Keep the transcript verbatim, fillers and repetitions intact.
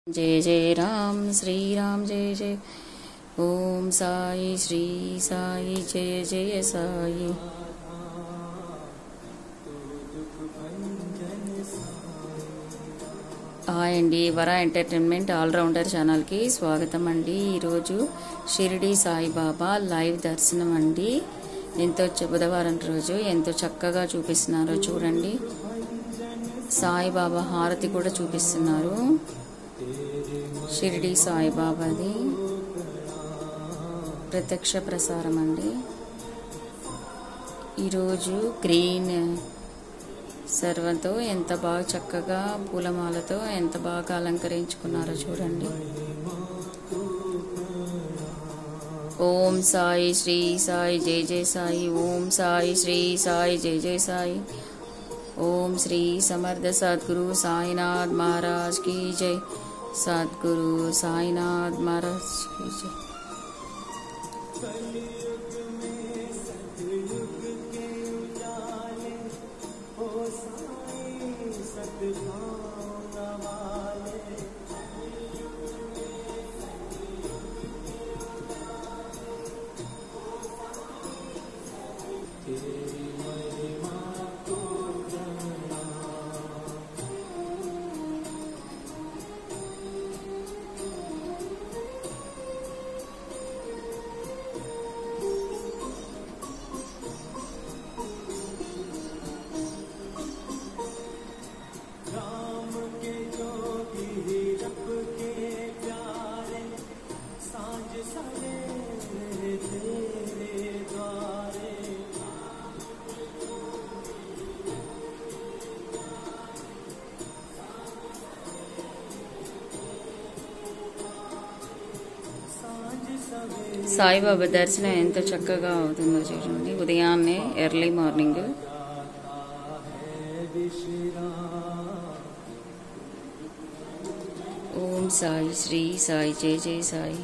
जय जय राम श्री राम जय जय ओम साई श्री साई जय जय साई। హాయ్ అండి, వరా ఎంటర్టైన్మెంట్ ఆల్రౌండర్ ఛానల్కి స్వాగతం అండి. ఈరోజు షిరిడి సాయిబాబా లైవ్ దర్శనం అండి. ఎంతో బుధవారం రోజు ఎంతో చక్కగా చూపిస్తున్నారో చూడండి. సాయిబాబా హారతి కూడా చూపిస్తున్నారు. షిరిడి సాయిబాబాది ప్రత్యక్ష ప్రసారం అండి. ఈరోజు గ్రీన్ సర్వంతో ఎంత బాగా చక్కగా పూలమాలతో ఎంత బాగా అలంకరించుకున్నారో చూడండి. ఓం సాయి శ్రీ సాయి జయ జయ సాయి. ఓం సాయి శ్రీ సాయి జయ జయ సాయి. ఓం శ్రీ సమర్థ సద్గురు సాయినాథ్ महाराज की जय. सद्गुरु साईनाथ महाराज की जय. సాయిబాబా దర్శనం ఎంత చక్కగా అవుతుందో చూడండి. ఉదయాన్నే ఎర్లీ మార్నింగ్ ఓం సాయి శ్రీ సాయి జయ జయ సాయి.